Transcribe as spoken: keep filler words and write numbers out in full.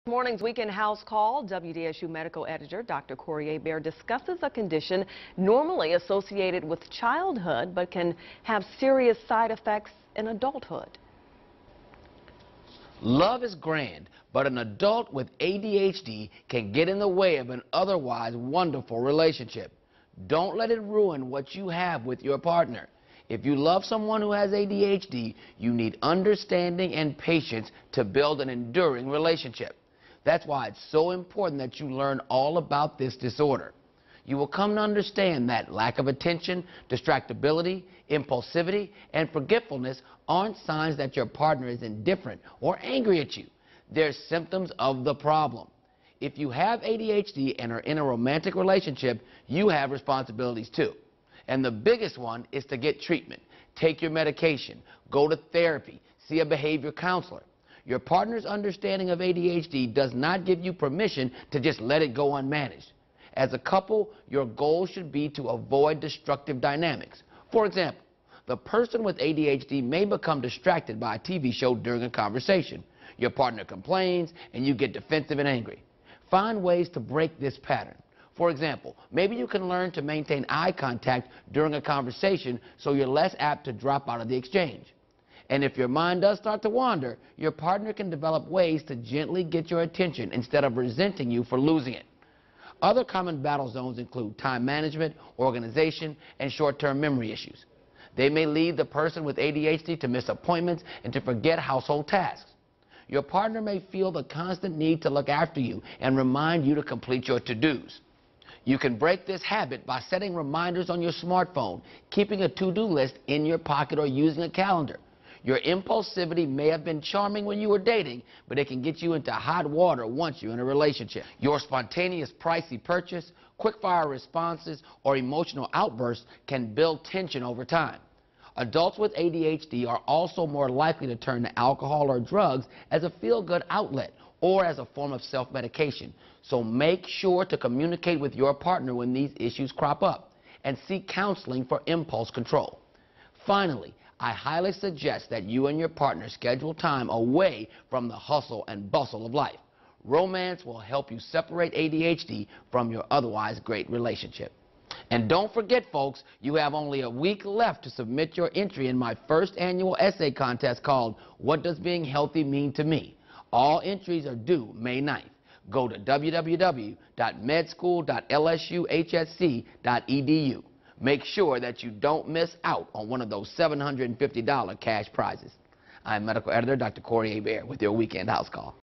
Morning's Weekend House Call, W D S U medical editor Doctor Hebert discusses a condition normally associated with childhood but can have serious side effects in adulthood. Love is grand, but an adult with A D H D can get in the way of an otherwise wonderful relationship. Don't let it ruin what you have with your partner. If you love someone who has A D H D, you need understanding and patience to build an enduring relationship. That's why it's so important that you learn all about this disorder. You will come to understand that lack of attention, distractibility, impulsivity, and forgetfulness aren't signs that your partner is indifferent or angry at you. They're symptoms of the problem. If you have A D H D and are in a romantic relationship, you have responsibilities too. And the biggest one is to get treatment, take your medication, go to therapy, see a behavior counselor. Your partner's understanding of A D H D does not give you permission to just let it go unmanaged. As a couple, your goal should be to avoid destructive dynamics. For example, the person with A D H D may become distracted by a T V show during a conversation. Your partner complains and you get defensive and angry. Find ways to break this pattern. For example, maybe you can learn to maintain eye contact during a conversation so you're less apt to drop out of the exchange. And if your mind does start to wander, your partner can develop ways to gently get your attention instead of resenting you for losing it. Other common battle zones include time management, organization, and short-term memory issues. They may lead the person with A D H D to miss appointments and to forget household tasks. Your partner may feel the constant need to look after you and remind you to complete your to-dos. You can break this habit by setting reminders on your smartphone, keeping a to-do list in your pocket, or using a calendar. Your impulsivity may have been charming when you were dating, but it can get you into hot water once you're in a relationship. Your spontaneous pricey purchase, quick-fire responses, or emotional outbursts can build tension over time. Adults with A D H D are also more likely to turn to alcohol or drugs as a feel-good outlet or as a form of self-medication. So make sure to communicate with your partner when these issues crop up and seek counseling for impulse control. Finally, I highly suggest that you and your partner schedule time away from the hustle and bustle of life. Romance will help you separate A D H D from your otherwise great relationship. And don't forget, folks, you have only a week left to submit your entry in my first annual essay contest called What Does Being Healthy Mean to Me? All entries are due May ninth. Go to w w w dot med school dot l s u h s c dot e d u. Make sure that you don't miss out on one of those seven hundred fifty dollar cash prizes. I'm medical editor Doctor Hebert with your Weekend House Call.